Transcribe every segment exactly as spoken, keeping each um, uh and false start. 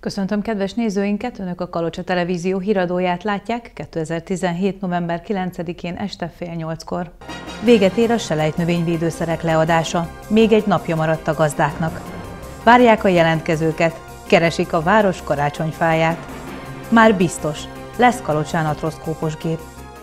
Köszöntöm kedves nézőinket! Önök a Kalocsa Televízió híradóját látják kétezer-tizenhét. november kilencedikén este fél nyolckor. Véget ér a selejtnövényvédőszerek leadása. Még egy napja maradt a gazdáknak. Várják a jelentkezőket, keresik a város karácsonyfáját. Már biztos, lesz Kalocsán atroszkópos gép.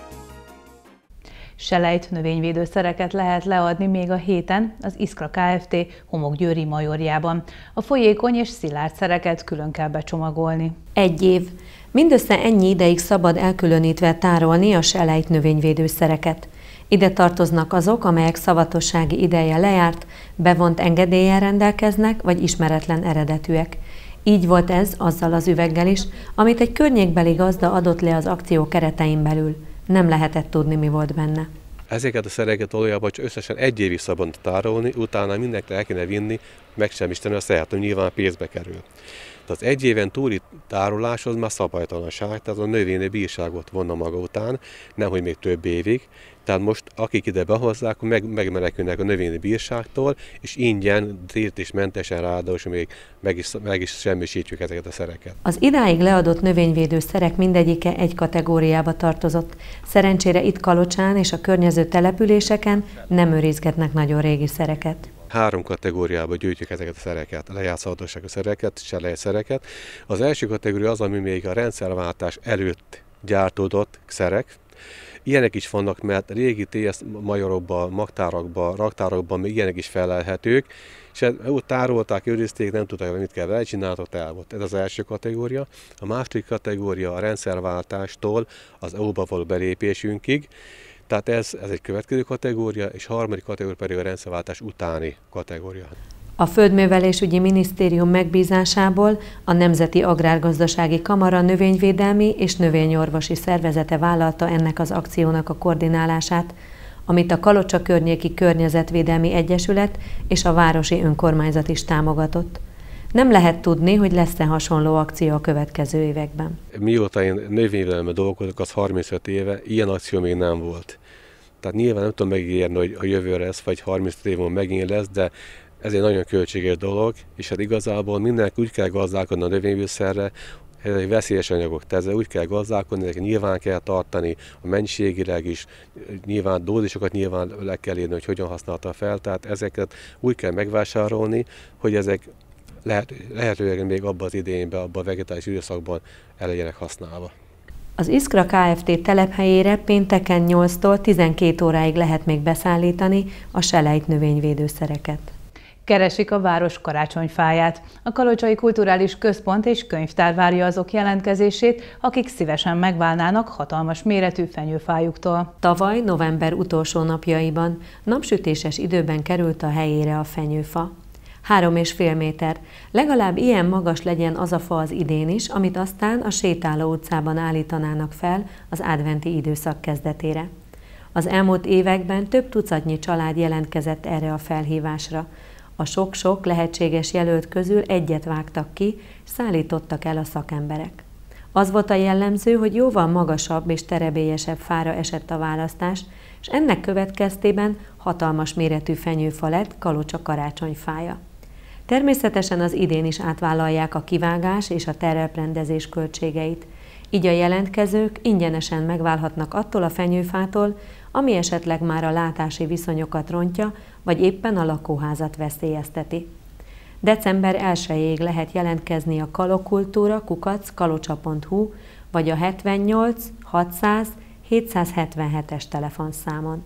Selejt növényvédőszereket lehet leadni még a héten az Iskra Kft. Homokgyőri Majorjában. A folyékony és szilárd szereket külön kell becsomagolni. Egy év. Mindössze ennyi ideig szabad elkülönítve tárolni a selejt növényvédőszereket. Ide tartoznak azok, amelyek szavatossági ideje lejárt, bevont engedéllyel rendelkeznek, vagy ismeretlen eredetűek. Így volt ez azzal az üveggel is, amit egy környékbeli gazda adott le az akció keretein belül. Nem lehetett tudni, mi volt benne. Ezeket a szereket valójában csak összesen egy évig szabad tárolni, utána mindenki el kéne vinni, megsemmisíteni a szert, hogy nyilván pénzbe kerül. Tehát az egy éven túli tároláshoz már szabálytalanság, tehát a növényi bírságot vonna maga után, nemhogy még több évig. Tehát most akik ide behozzák, meg, megmenekülnek a növényi bírságtól, és ingyen, dírt és mentesen ráadásul még meg is, meg is semmisítjük ezeket a szereket. Az idáig leadott növényvédőszerek mindegyike egy kategóriába tartozott. Szerencsére itt Kalocsán és a környező településeken nem őrizgetnek nagyon régi szereket. Három kategóriába gyűjtjük ezeket a szereket, a lejátszhatóságú szereket, selejtszereket. Az első kategória az, ami még a rendszerváltás előtt gyártódott szerek. Ilyenek is vannak, mert régi té es majorokban, magtárakban, raktárokban még ilyenek is felelhetők, és úgy tárolták, őrizték, nem tudták, mit kell vele, csináltak, el volt. Ez az első kategória. A második kategória a rendszerváltástól az é u-ba való belépésünkig. Tehát ez, ez egy következő kategória, és a harmadik kategória pedig a rendszerváltás utáni kategória. A Földművelésügyi Minisztérium megbízásából a Nemzeti Agrárgazdasági Kamara növényvédelmi és növényorvosi szervezete vállalta ennek az akciónak a koordinálását, amit a Kalocsa Környéki Környezetvédelmi Egyesület és a városi önkormányzat is támogatott. Nem lehet tudni, hogy lesz-e hasonló akció a következő években. Mióta én növényvédelemben dolgozok, az harmincöt éve, ilyen akció még nem volt. Tehát nyilván nem tudom megígérni, hogy a jövőre lesz, vagy harmincöt év múlva megint lesz, de ez egy nagyon költséges dolog, és hát igazából mindenki úgy kell gazdálkodni a növényvédőszerre, ezek veszélyes anyagok, tehát úgy kell gazdálkodni, ezeket nyilván kell tartani, a mennyiségileg is, nyilván dózisokat nyilván le kell írni, hogy hogyan használta fel, tehát ezeket úgy kell megvásárolni, hogy ezek lehet, lehetőleg még abban az idényben, abban a vegetális időszakban el legyenek használva. Az Iskra Kft. Telephelyére pénteken nyolctól tizenkét óráig lehet még beszállítani a selejt növényvédőszereket. Keresik a város karácsonyfáját. A Kalocsai Kulturális Központ és Könyvtár várja azok jelentkezését, akik szívesen megválnának hatalmas méretű fenyőfájuktól. Tavaly november utolsó napjaiban napsütéses időben került a helyére a fenyőfa. Három és fél méter. Legalább ilyen magas legyen az a fa az idén is, amit aztán a Sétáló utcában állítanának fel az adventi időszak kezdetére. Az elmúlt években több tucatnyi család jelentkezett erre a felhívásra. A sok-sok lehetséges jelölt közül egyet vágtak ki, szállítottak el a szakemberek. Az volt a jellemző, hogy jóval magasabb és terebélyesebb fára esett a választás, és ennek következtében hatalmas méretű fenyőfa lett Kalocsa karácsonyfája. Természetesen az idén is átvállalják a kivágás és a tereprendezés költségeit. Így a jelentkezők ingyenesen megválhatnak attól a fenyőfától, ami esetleg már a látási viszonyokat rontja, vagy éppen a lakóházat veszélyezteti. december elsejéig lehet jelentkezni a kalokultúra kukac kalocsa pont hu vagy a hetvennyolc hatszáz hétszázhetvenhetes telefonszámon.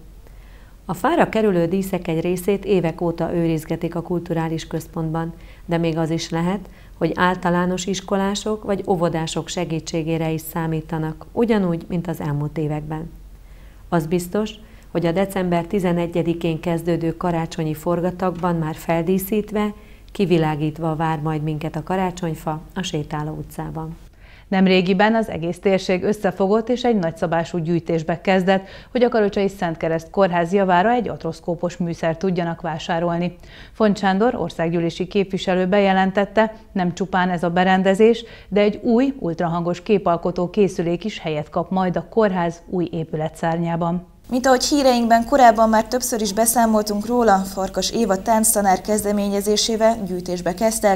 A fára kerülő díszek egy részét évek óta őrizgetik a kulturális központban, de még az is lehet, hogy általános iskolások vagy óvodások segítségére is számítanak, ugyanúgy, mint az elmúlt években. Az biztos, hogy a december tizenegyedikén kezdődő karácsonyi forgatagban már feldíszítve, kivilágítva vár majd minket a karácsonyfa a Sétáló utcában. Nemrégiben az egész térség összefogott és egy nagyszabású gyűjtésbe kezdett, hogy a Kalocsai Szentkereszt Kórház javára egy atroszkópos műszert tudjanak vásárolni. Font Sándor országgyűlési képviselő bejelentette, nem csupán ez a berendezés, de egy új, ultrahangos képalkotó készülék is helyet kap majd a kórház új épületszárnyában. Mint ahogy híreinkben korábban már többször is beszámoltunk róla, Farkas Éva tánctanár kezdeményezésével gyűjtésbe kezdtek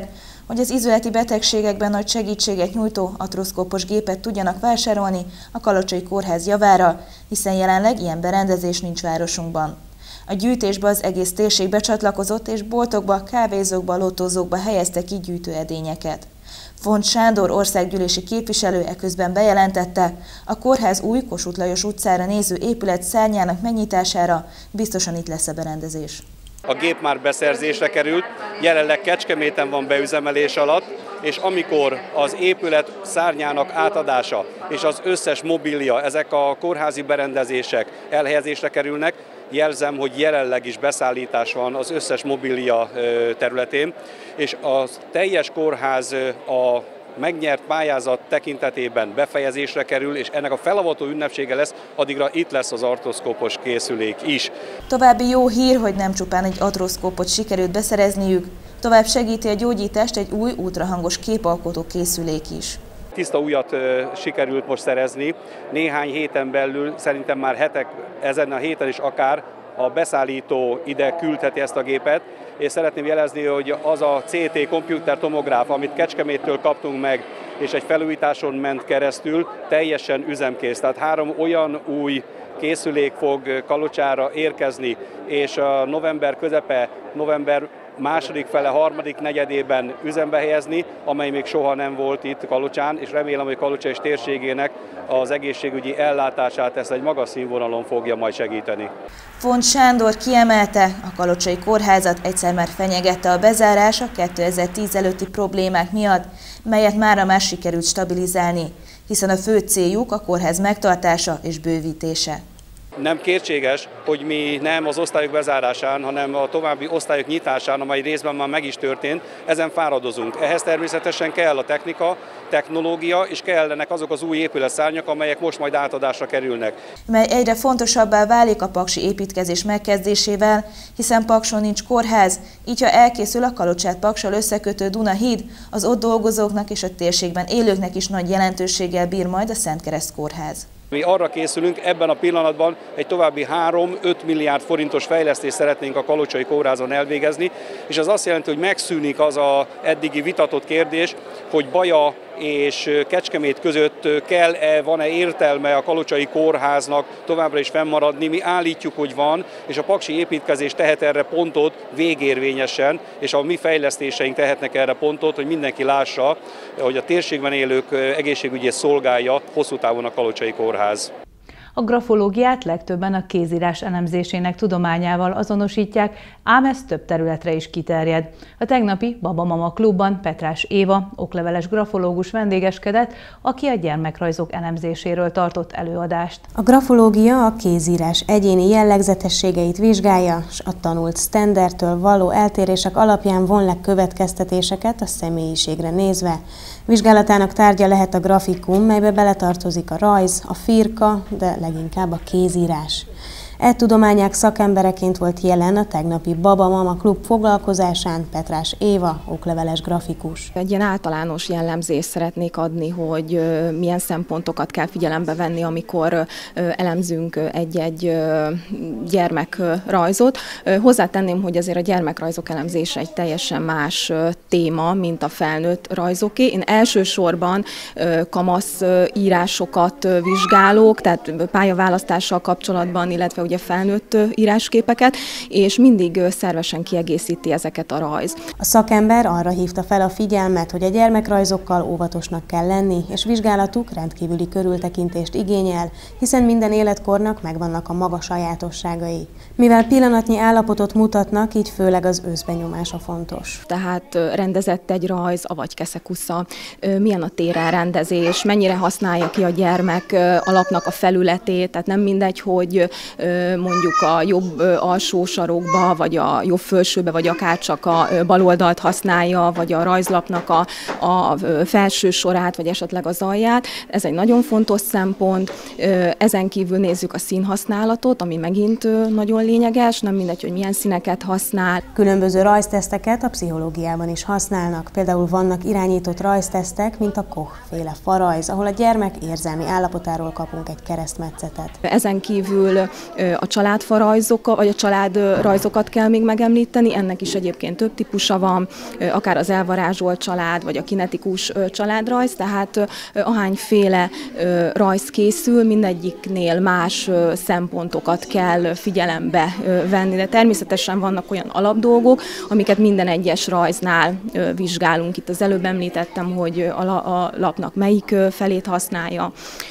Hogy az ízületi betegségekben nagy segítséget nyújtó atroszkópos gépet tudjanak vásárolni a Kalocsai Kórház javára, hiszen jelenleg ilyen berendezés nincs városunkban. A gyűjtésbe az egész térség becsatlakozott, és boltokba, kávézókba, lotózókba helyeztek ki gyűjtőedényeket. Font Sándor országgyűlési képviselő eközben bejelentette, a kórház új Kossuth Lajos utcára néző épület szárnyának megnyitására biztosan itt lesz a berendezés. A gép már beszerzésre került, jelenleg Kecskeméten van beüzemelés alatt, és amikor az épület szárnyának átadása és az összes mobilia, ezek a kórházi berendezések elhelyezésre kerülnek, jelzem, hogy jelenleg is beszállítás van az összes mobilia területén, és a teljes kórház a megnyert pályázat tekintetében befejezésre kerül, és ennek a felavató ünnepsége lesz, addigra itt lesz az artroszkópos készülék is. További jó hír, hogy nem csupán egy artroszkópot sikerült beszerezniük, tovább segíti a gyógyítást egy új ultrahangos képalkotó készülék is. Tiszta újat sikerült most szerezni, néhány héten belül, szerintem már hetek, ezen a héten is akár a beszállító ide küldheti ezt a gépet, és szeretném jelezni, hogy az a cé té komputer tomográf, amit Kecskeméttől kaptunk meg, és egy felújításon ment keresztül, teljesen üzemkész. Tehát három olyan új készülék fog Kalocsára érkezni, és a november közepe, november második fele, harmadik negyedében üzembe helyezni, amely még soha nem volt itt Kalocsán, és remélem, hogy Kalocsa és térségének az egészségügyi ellátását ezt egy magas színvonalon fogja majd segíteni. Font Sándor kiemelte, a Kalocsai Kórházat egyszer már fenyegette a bezárás a kétezer-tíz előtti problémák miatt, melyet mára már sikerült stabilizálni, hiszen a fő céljuk a kórház megtartása és bővítése. Nem kétséges, hogy mi nem az osztályok bezárásán, hanem a további osztályok nyitásán, amely részben már meg is történt, ezen fáradozunk. Ehhez természetesen kell a technika, technológia, és kellenek azok az új épületszárnyak, amelyek most majd átadásra kerülnek. Mely egyre fontosabbá válik a paksi építkezés megkezdésével, hiszen Pakson nincs kórház, így ha elkészül a Kalocsát Paksal összekötő Duna-híd, az ott dolgozóknak és a térségben élőknek is nagy jelentőséggel bír majd a Szentkereszt Kórház. Mi arra készülünk, ebben a pillanatban egy további három-öt milliárd forintos fejlesztést szeretnénk a Kalocsai Kórházon elvégezni, és az azt jelenti, hogy megszűnik az a eddigi vitatott kérdés, hogy Baja és Kecskemét között kell-e, van-e értelme a Kalocsai Kórháznak továbbra is fennmaradni. Mi állítjuk, hogy van, és a paksi építkezés tehet erre pontot végérvényesen, és a mi fejlesztéseink tehetnek erre pontot, hogy mindenki lássa, hogy a térségben élők egészségügyét szolgálja hosszú távon a Kalocsai Kórház. A grafológiát legtöbben a kézírás elemzésének tudományával azonosítják, ám ez több területre is kiterjed. A tegnapi Baba-Mama klubban Petrás Éva, okleveles grafológus vendégeskedett, aki a gyermekrajzok elemzéséről tartott előadást. A grafológia a kézírás egyéni jellegzetességeit vizsgálja, s a tanult sztendertől való eltérések alapján von le következtetéseket a személyiségre nézve. Vizsgálatának tárgya lehet a grafikum, melybe beletartozik a rajz, a firka, de leginkább a kézírás. E tudományák szakembereként volt jelen a tegnapi Baba-Mama klub foglalkozásán Petrás Éva, okleveles grafikus. Egy ilyen általános jellemzést szeretnék adni, hogy milyen szempontokat kell figyelembe venni, amikor elemzünk egy-egy gyermekrajzot. Hozzátenném, hogy azért a gyermekrajzok elemzése egy teljesen más téma, mint a felnőtt rajzoké. Én elsősorban kamasz írásokat vizsgálok, tehát pályaválasztással kapcsolatban, illetve ugye felnőtt írásképeket, és mindig szervesen kiegészíti ezeket a rajz. A szakember arra hívta fel a figyelmet, hogy a gyermekrajzokkal óvatosnak kell lenni, és vizsgálatuk rendkívüli körültekintést igényel, hiszen minden életkornak megvannak a maga sajátosságai. Mivel pillanatnyi állapotot mutatnak, így főleg az őszbenyomása fontos. Tehát rendezett egy rajz, avagy keszekusza, milyen a térelrendezés, mennyire használja ki a gyermek a lapnak a felületét, tehát nem mindegy, hogy mondjuk a jobb alsó sarokba, vagy a jobb felsőbe, vagy akár csak a bal oldalt használja, vagy a rajzlapnak a, a felső sorát, vagy esetleg az alját. Ez egy nagyon fontos szempont. Ezen kívül nézzük a színhasználatot, ami megint nagyon lényeges, nem mindegy, hogy milyen színeket használ. Különböző rajzteszteket a pszichológiában is használnak. Például vannak irányított rajztesztek, mint a Koch-féle farajz, ahol a gyermek érzelmi állapotáról kapunk egy keresztmetszetet. Ezen kívül A családfarajzokat, vagy a családrajzokat kell még megemlíteni, ennek is egyébként több típusa van, akár az elvarázsolt család, vagy a kinetikus családrajz, tehát ahányféle rajz készül, mindegyiknél más szempontokat kell figyelembe venni, de természetesen vannak olyan alapdolgok, amiket minden egyes rajznál vizsgálunk. Itt az előbb említettem, hogy a lapnak melyik felét használja,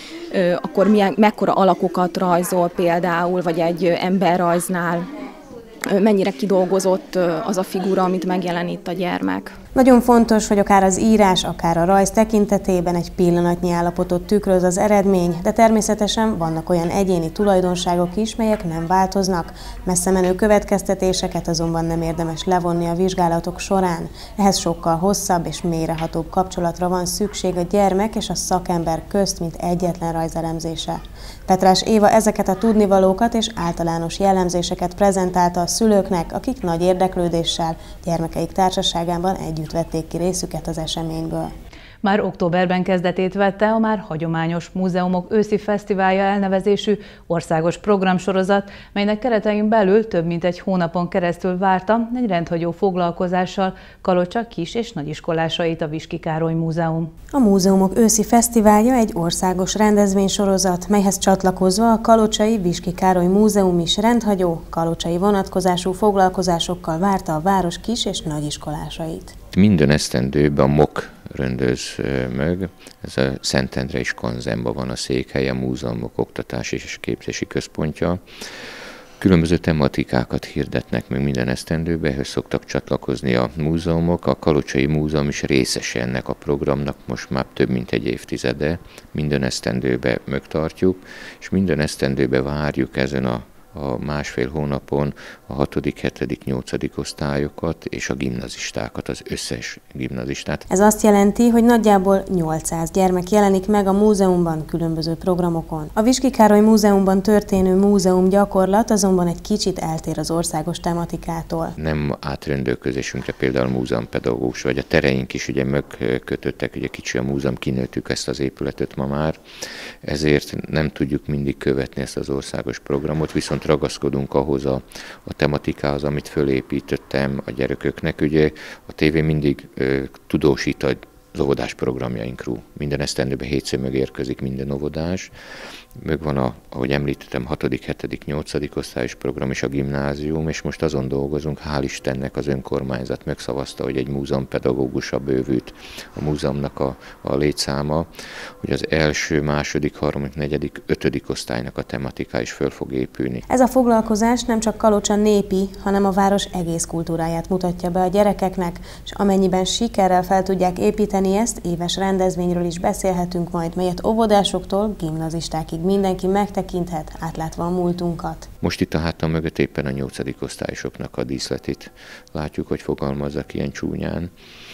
akkor milyen, mekkora alakokat rajzol például, vagy egy emberrajznál mennyire kidolgozott az a figura, amit megjelenít a gyermek. Nagyon fontos, hogy akár az írás, akár a rajz tekintetében egy pillanatnyi állapotot tükröz az eredmény, de természetesen vannak olyan egyéni tulajdonságok is, melyek nem változnak. Messze menő következtetéseket azonban nem érdemes levonni a vizsgálatok során. Ehhez sokkal hosszabb és mélyrehatóbb kapcsolatra van szükség a gyermek és a szakember közt, mint egyetlen rajzelemzése. Petrás Éva ezeket a tudnivalókat és általános jellemzéseket prezentálta a szülőknek, akik nagy érdeklődéssel gyermekeik társaságában együtt vették ki részüket az eseményből. Már októberben kezdetét vette a már hagyományos Múzeumok őszi fesztiválja elnevezésű országos programsorozat, melynek keretein belül több mint egy hónapon keresztül várta egy rendhagyó foglalkozással Kalocsa kis- és nagyiskolásait a Viski Károly Múzeum. A Múzeumok őszi fesztiválja egy országos rendezvénysorozat, melyhez csatlakozva a kalocsai Viski Károly Múzeum is rendhagyó, kalocsai vonatkozású foglalkozásokkal várta a város kis- és nagyiskolásait. Minden esztendőben a em o ká rendez meg, ez a Szentendrei Skanzenban van a székhelye, a Múzeumok Oktatási és Képzési Központja. Különböző tematikákat hirdetnek meg minden esztendőben, ehhez szoktak csatlakozni a múzeumok. A Kalocsai Múzeum is részese ennek a programnak, most már több mint egy évtizede. Minden esztendőben megtartjuk, és minden esztendőben várjuk ezen a a másfél hónapon a hatodik, hetedik, nyolcadik osztályokat és a gimnazistákat, az összes gimnazistát. Ez azt jelenti, hogy nagyjából nyolcszáz gyermek jelenik meg a múzeumban különböző programokon. A Viski Károly Múzeumban történő múzeum gyakorlat azonban egy kicsit eltér az országos tematikától. Nem átrendőközésünkre például múzeumpedagógus, vagy a tereink is ugye megkötöttek, ugye kicsi a múzeum, kinőttük ezt az épületet ma már, ezért nem tudjuk mindig követni ezt az országos programot, viszont ragaszkodunk ahhoz a, a tematikához, amit fölépítettem a gyereköknek. Ugye a tévé mindig ö, tudósít az óvodás programjainkról. Minden esztendőben hétszer megérkezik minden óvodás. Megvan, a, ahogy említettem, hatodik, hetedik, nyolcadik osztályos program és a gimnázium, és most azon dolgozunk, hál' Istennek az önkormányzat megszavazta, hogy egy múzeumpedagógusra bővült a múzeumnak a, a létszáma, hogy az első, második, harmadik, negyedik, ötödik osztálynak a tematika is föl fog épülni. Ez a foglalkozás nem csak Kalocsa népi, hanem a város egész kultúráját mutatja be a gyerekeknek, és amennyiben sikerrel fel tudják építeni ezt, éves rendezvényről is beszélhetünk majd, melyet óvodásoktól gimnazistákig mindenki megtekinthet, átlátva a múltunkat. Most itt a hátam mögött éppen a nyolcadik osztályosoknak a díszletét látjuk, hogy fogalmazzak ilyen csúnyán.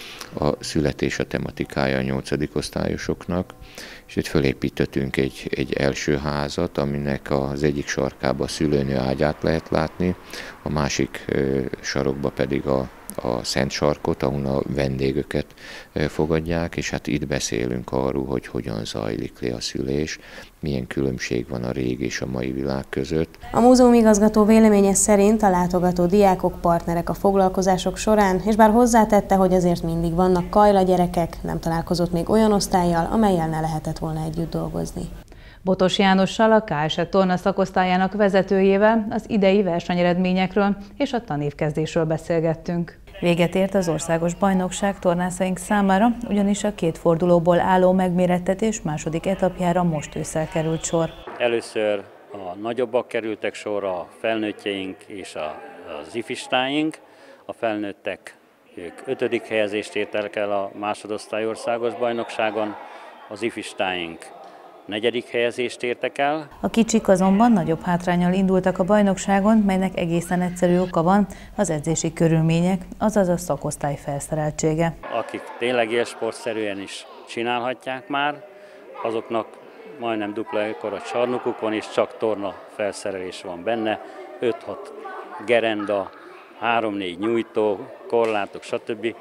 A születés a tematikája a nyolcadik osztályosoknak, és itt fölépítettünk egy, egy első házat, aminek az egyik sarkába a szülőnő ágyát lehet látni, a másik sarokba pedig a a Szent Sarkot, ahol a vendégeket fogadják, és hát itt beszélünk arról, hogy hogyan zajlik le a szülés, milyen különbség van a régi és a mai világ között. A múzeum igazgató véleménye szerint a látogató diákok partnerek a foglalkozások során, és bár hozzátette, hogy azért mindig vannak kajla gyerekek, nem találkozott még olyan osztállyal, amellyel ne lehetett volna együtt dolgozni. Botos Jánossal, a ká es e torna szakosztályának vezetőjével az idei versenyeredményekről és a tanévkezdésről beszélgettünk. Véget ért az országos bajnokság tornászaink számára, ugyanis a két fordulóból álló megmérettetés második etapjára most ősszel került sor. Először a nagyobbak kerültek sorra, a felnőttjeink és a, az ifistáink. A felnőttek ők ötödik helyezést értek el a másodosztály országos bajnokságon, az ifistáink negyedik helyezést értek el. A kicsik azonban nagyobb hátránnyal indultak a bajnokságon, melynek egészen egyszerű oka van, az edzési körülmények, azaz a szakosztály felszereltsége. Akik tényleg élsportszerűen is csinálhatják már, azoknak majdnem dupla ekkora csarnokuk van, és csak torna felszerelés van benne, öt-hat gerenda, három-négy nyújtó, korlátok, stb.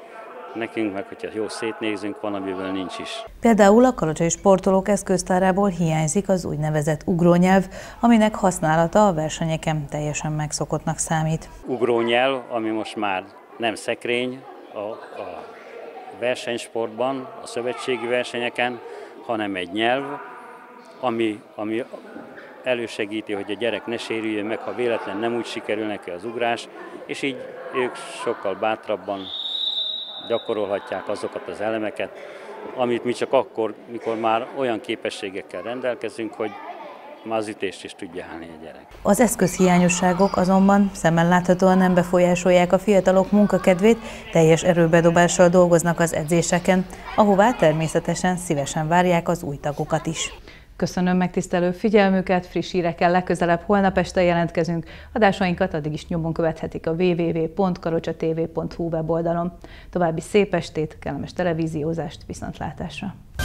nekünk meg, hogyha jó szétnézünk, van, amiből nincs is. Például a kalocsai sportolók eszköztárából hiányzik az úgynevezett ugrónyelv, aminek használata a versenyeken teljesen megszokottnak számít. Ugrónyelv, ami most már nem szekrény a, a versenysportban, a szövetségi versenyeken, hanem egy nyelv, ami, ami elősegíti, hogy a gyerek ne sérüljön meg, ha véletlen nem úgy sikerül neki az ugrás, és így ők sokkal bátrabban gyakorolhatják azokat az elemeket, amit mi csak akkor, mikor már olyan képességekkel rendelkezünk, hogy már az ütést is tudja állni a gyerek. Az eszközhiányosságok azonban szemmel láthatóan nem befolyásolják a fiatalok munkakedvét, teljes erőbedobással dolgoznak az edzéseken, ahová természetesen szívesen várják az új tagokat is. Köszönöm megtisztelő figyelmüket, friss hírekkel legközelebb holnap este jelentkezünk. Adásainkat addig is nyomon követhetik a double-u double-u double-u pont karocsatv pont hu weboldalon. További szép estét, kellemes televíziózást, viszontlátásra!